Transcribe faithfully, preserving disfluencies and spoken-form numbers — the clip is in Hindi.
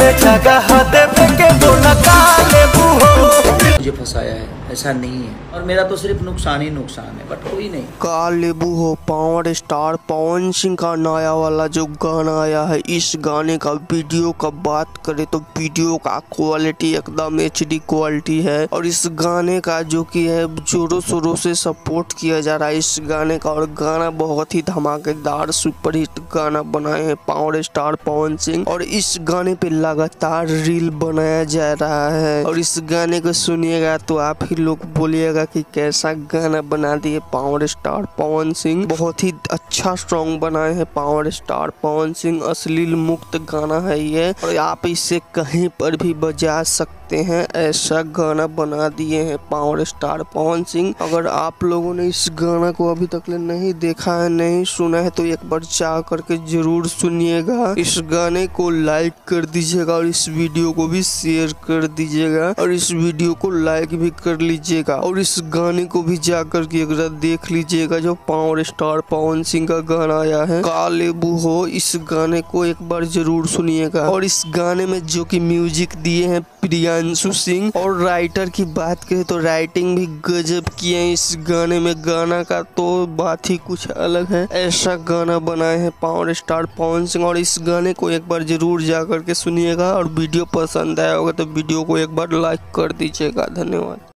में जगह देवे के बोला का लेबू हो। मुझे फंसाया है, ऐसा नहीं है और मेरा तो सिर्फ नुकसान ही नुकसान है, बट कोई नहीं। का लेबू हो पावर स्टार पवन सिंह का नया वाला जो गाना आया है, इस गाने का वीडियो का बात करें तो वीडियो का क्वालिटी एकदम एच डी क्वालिटी है और इस गाने का जो कि है जोरों शोरों से सपोर्ट किया जा रहा है इस गाने का। और गाना बहुत ही धमाकेदार सुपरहिट गाना बनाए हैं पावर स्टार पवन सिंह और इस गाने पे लगातार रील बनाया जा रहा है। और इस गाने को सुनिएगा तो आप ही लोग बोलिएगा कि कैसा गाना बना दिए पावर स्टार पवन सिंह। बहुत ही अच्छा सॉन्ग बनाए हैं पावर स्टार पवन सिंह, अश्लील मुक्त गाना है ये और आप इसे कहीं पर भी बजा सकते हैं, ऐसा गाना बना दिए हैं पावर स्टार पवन सिंह। अगर आप लोगों ने इस गाना को अभी तक नहीं देखा है, नहीं सुना है तो एक बार जा करके जरूर सुनिएगा। इस गाने को लाइक कर दीजिएगा और इस वीडियो को भी शेयर कर दीजिएगा और इस वीडियो को लाइक भी कर लीजिएगा और इस गाने को भी जा करके एक बार देख लीजिएगा जो पावर स्टार पवन सिंह का गाना आया है का लेबू हो। इस गाने को एक बार जरूर सुनिएगा और इस गाने में जो कि म्यूजिक दिए हैं प्रियांशु सिंह और राइटर की बात करें तो राइटिंग भी गजब किए हैं इस गाने में। गाना का तो बात ही कुछ अलग है, ऐसा गाना बनाए हैं पावर स्टार पवन सिंह और इस गाने को एक बार जरूर जा करके सुनिएगा और वीडियो पसंद आया होगा तो वीडियो को एक बार लाइक कर दीजिएगा। धन्यवाद।